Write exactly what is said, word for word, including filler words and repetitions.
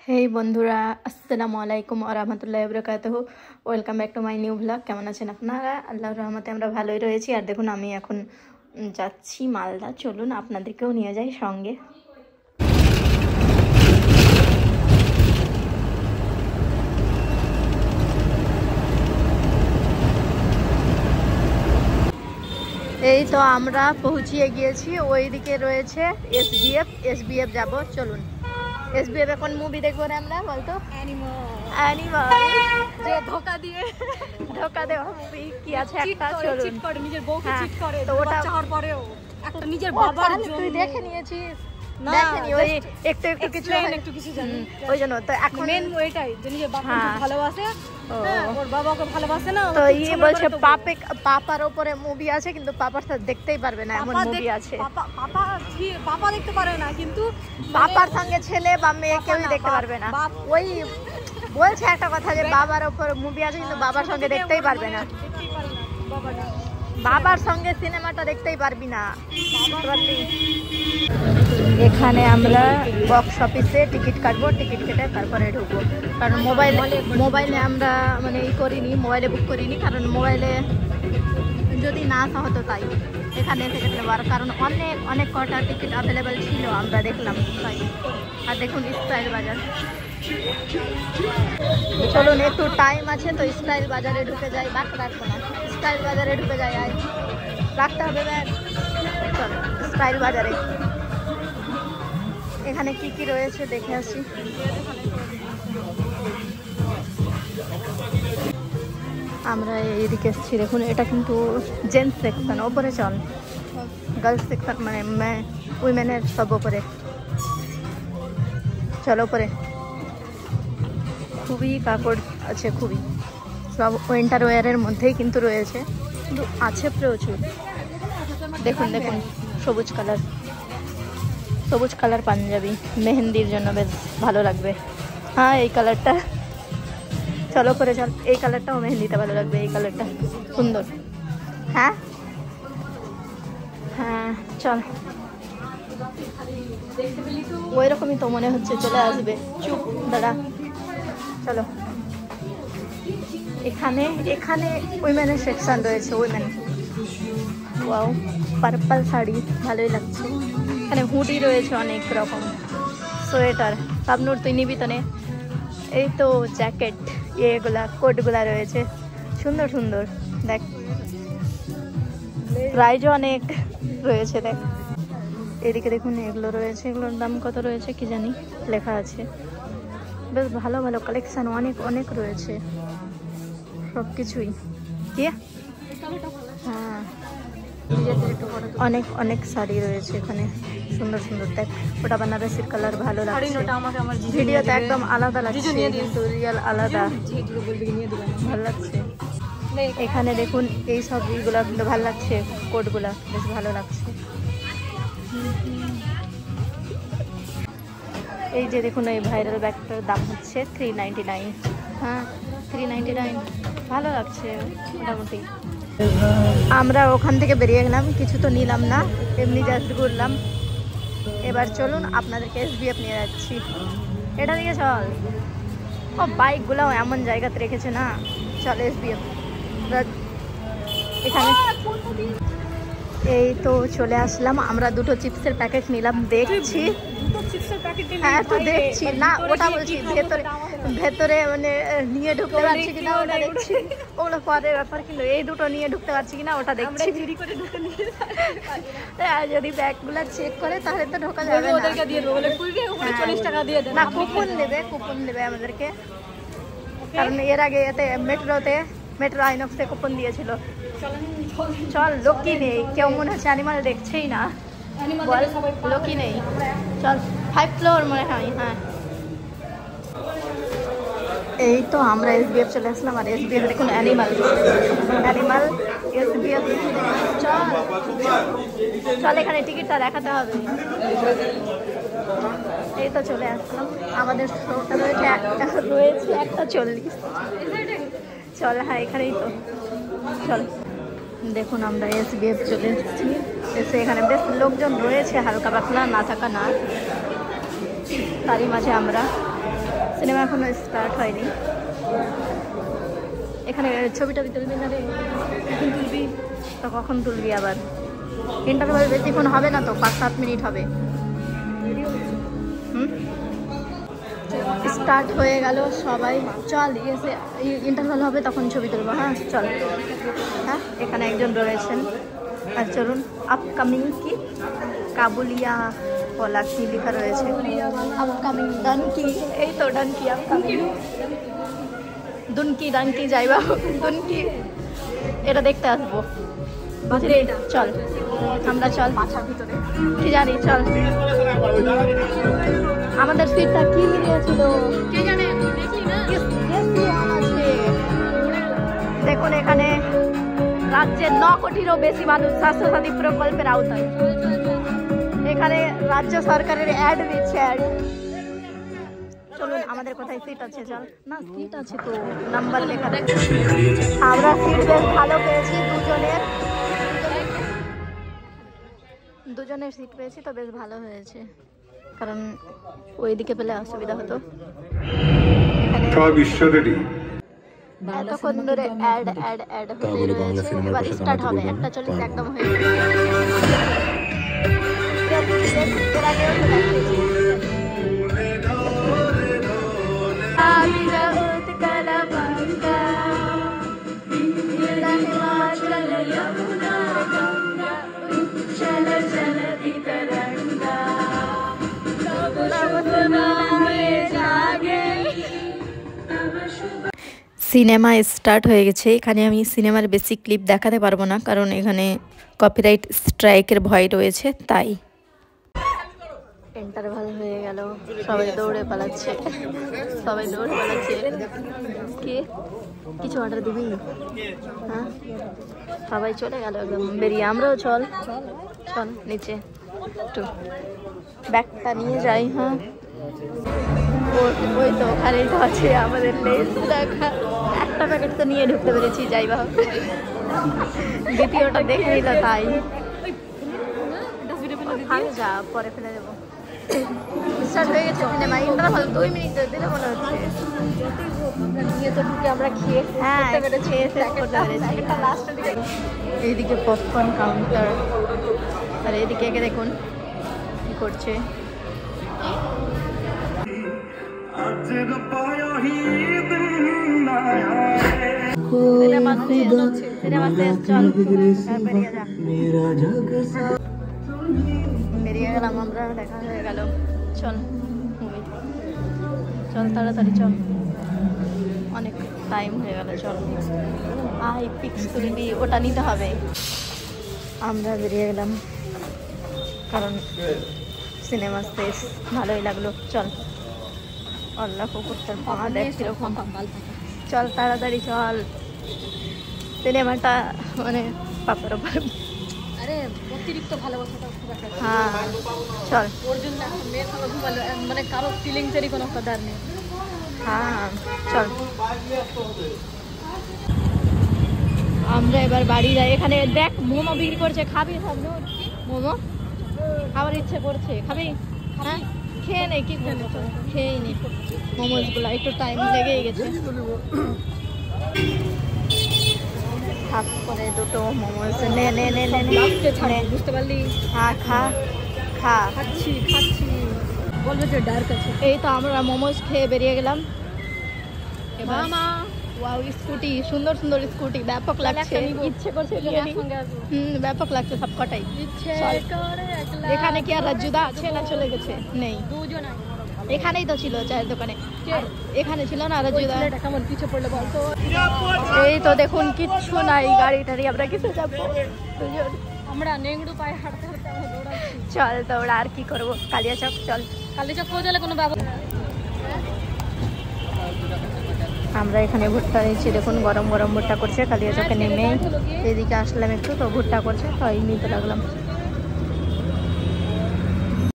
হেই বন্ধুরা, আসসালামু আলাইকুম ওয়া রাহমাতুল্লাহি ওয়া বারাকাতুহু। Welcome back to my new blog. কেমন আছেন আপনারা? আল্লাহর রহমতে আমরা ভালোই রয়েছি। আর দেখুন, আমি এখন যাচ্ছি মালদা। চলুন আপনাদেরকেও নিয়ে যাই সঙ্গে। এই তো আমরা পৌঁছিয়ে গিয়েছি। ওইদিকে রয়েছে এসবিএফ। এসবিএফ যাব, চলুন। এসবিএফ এখন মুভি দেখবো না আমরা, বলতো অ্যানিমাল যে ধোকা দিয়ে ধোকা দেওয়া মুভি কি আছে একটা, চলুন। চিট করে নিজের বউকে চিট করে, তো ওটা চাওয়ার পরেও একটা নিজের বাবার জন্য। তুই দেখে নিয়েছিস? দেখেনি, ওই একটু একটু কিছু একটু কিছু জানি, ওই জন্য তো এখন মেন ওইটাই যে নিজের বাবাকে ভালোবাসে, ওর বাবাকে ভালোবাসে না। তো ইয়ে বলছে পাপে পাপার উপরে মুভি আছে, কিন্তু পাপার সাথে দেখতেই পারবে না, এমন মুভি আছে। পাপা পাপা পাপা দেখতে পারে না, কিন্তু পাপার সঙ্গে ছেলে বা মেয়ে কেউই দেখতে পারবে না। ওই বলছে একটা কথা যে বাবার উপর মুভি আছে, কিন্তু বাবার সঙ্গে দেখতেই পারবে না। বাবার সঙ্গে সিনেমাটা দেখতেই পারবি না। এখানে আমরা বক্স অফিসে টিকিট কাটবো, টিকিট কেটে তারপরে ঢুকবো। কারণ মোবাইল মোবাইলে আমরা মানে ই করিনি, মোবাইলে বুক করিনি, কারণ মোবাইলে যদি না আসা হতো তাই এখানে এসে কেটে নেবো। কারণ অনেক অনেক কটা টিকিট অ্যাভেলেবেল ছিল, আমরা দেখলাম তাই। আর দেখুন স্টাইল বাজার, চলুন একটু টাইম আছে তো স্টাইল বাজারে ঢুকে যাই। বাক রাখবো না, স্টাইল বাজারে ঢুকে যাই। আয় রাখতে হবে ব্যাগ। চলো স্টাইল বাজারে, এখানে কি কি রয়েছে দেখে আসি। আমরা এইদিকে এসেছি, দেখুন এটা কিন্তু জেন্টস সেকশন। ওপরে চল, গার্লস সেকশন মানে উইমেনের সব ওপরে। চলো ওপরে, খুবই কাপড় আছে, খুবই সব উইন্টার ওয়ারের মধ্যেই কিন্তু রয়েছে, কিন্তু আছে প্রচুর। দেখুন দেখুন সবুজ কালার, সবুজ কালার পাঞ্জাবি মেহেন্দির জন্য বেশ ভালো লাগবে। হ্যাঁ এই কালারটা, চলো করে চল। এই কালারটাও মেহেন্দিতে ভালো লাগবে, এই কালারটা সুন্দর। হ্যাঁ হ্যাঁ চল, ওই রকমই তো মনে হচ্ছে চলে আসবে। চুপ দাঁড়া, চলো। এখানে এখানে উইমেনের সেকশন রয়েছে, উইমেন। ওয়াও, পার্পল শাড়ি ভালোই লাগছে। এখানে হুডি রয়েছে অনেক রকম, সোয়েটার। পাবনুর তুই নিবি তো নে। এই তো জ্যাকেট, এগুলা কোটগুলা রয়েছে সুন্দর সুন্দর। দেখ প্রাইজও অনেক রয়েছে, দেখ এদিকে দেখুন এগুলো রয়েছে। এগুলোর দাম কত রয়েছে কি জানি, লেখা আছে। বেশ ভালো ভালো কালেকশন অনেক অনেক রয়েছে সব কিছুই। কি হ্যাঁ, অনেক অনেক শাড়ি রয়েছে এখানে সুন্দর সুন্দর। দেখ ওটা বানারসির কালার ভালো লাগছে, ভিডিওতে একদম আলাদা লাগছে, কিন্তু রিয়েল আলাদা, ভালো লাগছে। এখানে দেখুন এই সব ইগুলা কিন্তু ভালো লাগছে, কোটগুলা বেশ ভালো লাগছে। এই যে দেখুন এই ভাইরাল ব্যাগটার দাম হচ্ছে থ্রি নাইনটি নাইন। হ্যাঁ থ্রি নাইনটি নাইন, ভালো লাগছে মোটামুটি। আমরা ওখান থেকে বেরিয়ে গেলাম, কিছু তো নিলাম না, এমনি জাস্ট ঘুরলাম। এবার চলুন আপনাদেরকে এসবিএফ নিয়ে যাচ্ছি। এটা দিকে চল। ও বাইকগুলো এমন জায়গাতে রেখেছে না, চল এসবিএফ। এখানে এই তো চলে আসলাম। আমরা দুটো চিপসের প্যাকেট নিলাম, দেখছি। হ্যাঁ তো দেখছি না, ওটা বলছি ভেতরে ভেতরে মানে নিয়ে ঢুকতে পারছি কিনা ওটা দেখছি। ওগুলো পরের ব্যাপার, কিন্তু এই দুটো নিয়ে ঢুকতে পারছি কিনা ওটা দেখছি। যদি ব্যাগগুলো চেক করে তাহলে তো ঢোকা যাবে না। কুপন দেবে, কুপন দেবে আমাদেরকে, কারণ এর আগে এতে মেট্রোতে মেট্রো আইনক্সে কুপন দিয়েছিল। চল, লোকই নেই, কেউ মনে হচ্ছে অ্যানিমাল দেখছেই না। বল লোকই নেই, চল ফাইভ ফ্লোর মনে হয়। হ্যাঁ এই তো আমরা এসবিএফ চলে আসলাম। আর এসবিএফ দেখুন অ্যানিমাল অ্যানিমাল এসবিএফ। চল চল, এখানে টিকিটটা দেখাতে হবে। এই তো চলে আসলাম, আমাদের শোটা রয়েছে একটা রয়েছে একটা চল্লিশ। চল হ্যাঁ এখানেই তো, চল। দেখুন আমরা এসবিএফ চলে এসেছি, এসে এখানে বেশ লোকজন রয়েছে, হালকা পাতলা না থাকা না, তারই মাঝে আমরা সিনেমা এখনো স্টার্ট হয়নি। এখানে ছবিটা তুলবি না রে? কখন তুলবি? তো কখন তুলবি আবার? ইন্টারভাল বেশিক্ষণ হবে না তো, পাঁচ সাত মিনিট হবে। হুম, স্টার্ট হয়ে গেল সবাই। চল এসে ইন্টারভাল হবে তখন ছবি তুলবো। হ্যাঁ চল। হ্যাঁ এখানে একজন রয়েছেন। আর চলুন, আপকামিং কি কাবুলিয়া বলা কি লেখা রয়েছে? আপকামিং ডানকি, এই তো ডানকি আপকামিং। দুনকি ডানকি যাইবা দুনকি, এটা দেখতে আসবো বুঝলি? চল আমরা চল ভিতরে কি জানি। চল, আমাদের সিটটা কি নিয়েছিল কে জানে, আছে। দেখুন এখানে রাজ্যের ন কোটিরও বেশি মানুষ স্বাস্থ্যসাথী প্রকল্পের আওতায়। এখানে রাজ্য সরকারের অ্যাড দিচ্ছে, অ্যাড। চলুন, আমাদের কোথায় সিট আছে? চল না, সিট আছে তো, নাম্বার লেখা। আমরা সিট বেশ ভালো পেয়েছি, দুজনের দুজনের সিট পেয়েছি তো বেশ ভালো হয়েছে, কারণ ওইদিকে পেলে অসুবিধা হতো। এতক্ষণ ধরে অ্যাড অ্যাড অ্যাড হয়ে রয়েছে, এবার স্টার্ট হবে। একটা চল্লিশ একদম হয়ে গেছে। সিনেমা স্টার্ট হয়ে গেছে। এখানে আমি সিনেমার বেশি ক্লিপ দেখাতে পারবো না, কারণ এখানে কপিরাইট স্ট্রাইকের ভয় রয়েছে, তাই। ইন্টারভাল হয়ে গেল, সবাই দৌড়ে পালাচ্ছে, সবাই দৌড়ে পালাচ্ছে। কে কিছু অর্ডার দিবি? হ্যাঁ, সবাই চলে গেল একদম বেরিয়ে। আমরাও চল চল নিচে একটু ব্যাগটা নিয়ে যাই। হ্যাঁ, ওই তো ওখানেই তো আছে আমাদের লেস রাখা। একটা প্যাকেট তো নিয়ে ঢুকতে পেরেছি, যাই বা হোক। দ্বিতীয়টা দেখে নিল, তাই যা পরে ফেলে দেবো। স্টার্ট হয়ে গেছে সিনেমা। ইন্টারভাল দুই মিনিট দিলে মনে হচ্ছে। নিয়ে তো ঢুকে আমরা খেয়ে হ্যাঁ খেয়ে শেষ করতে পেরেছি। এইদিকে পপকর্ন কাউন্টার, আর এইদিকে একে দেখুন কি করছে। বেরিয়ে গেলাম আমরা, দেখা হয়ে গেল। চল মুভি, চল তাড়াতাড়ি চল, অনেক টাইম হয়ে গেল। চল আই পিক্স তুলবি, ওটা নিতে হবে। আমরা বেরিয়ে গেলাম, কারণ সিনেমা শেষ, ভালোই লাগলো। চল, আল্লাহ কুকুরটার পা দেখ কিরকম। চল তাড়াতাড়ি চল, সিনেমাটা মানে পাপার ওপর। আরে অতিরিক্ত ভালোবাসাটা খুব একটা। হ্যাঁ চল, ওর জন্য মেয়ের সঙ্গে ঘুমালো, মানে কারো ফিলিংসেরই কোনো কদার নেই। হ্যাঁ চল, আমরা এবার বাড়ি যাই। এখানে দেখ মোমো বিক্রি করছে, খাবি? ভাবলো মোমো খাবার ইচ্ছে করছে, খাবি? হ্যাঁ খেয়ে নে, কি খেয়ে নি মোমোস গুলা, একটু টাইম লেগেই গেছে। হাফ করে দুটো মোমোস নে নে নে নে নে, বুঝতে পারলি? হ্যাঁ খা খা, খাচ্ছি খাচ্ছি বলবে যে ডার্ক আছে। এই তো আমরা মোমোস খেয়ে বেরিয়ে গেলাম। মামা ওয়াও, স্কুটি, সুন্দর সুন্দর স্কুটি, ব্যাপক লাগছে। ইচ্ছে করছে হুম ব্যাপক লাগছে সব কটাই। এখানে কি আর রাজুদা আছে না চলে গেছে? নেই, দুজন এখানেই তো ছিল চায়ের দোকানে। এখানে ছিল না রাজুদা? কেমন পিছে পড়লে বলতো। এই তো দেখুন কিচ্ছু নাই, গাড়ি টাড়ি, আমরা কিসে যাবো? দুজন আমরা নেংড়ু পায়ে হাঁটতে হাঁটতে আমরা দৌড়াচ্ছি। চল দৌড়া, আর কি করবো? কালিয়াচক চল। কালিয়াচক পৌঁছালে কোনো ব্যবস্থা। আমরা এখানে ভুট্টা নিচ্ছি, দেখুন গরম গরম ভুট্টা করছে। কালিয়াচকে নেমে এদিকে আসলাম একটু, তো ভুট্টা করছে, তো এই নিতে লাগলাম।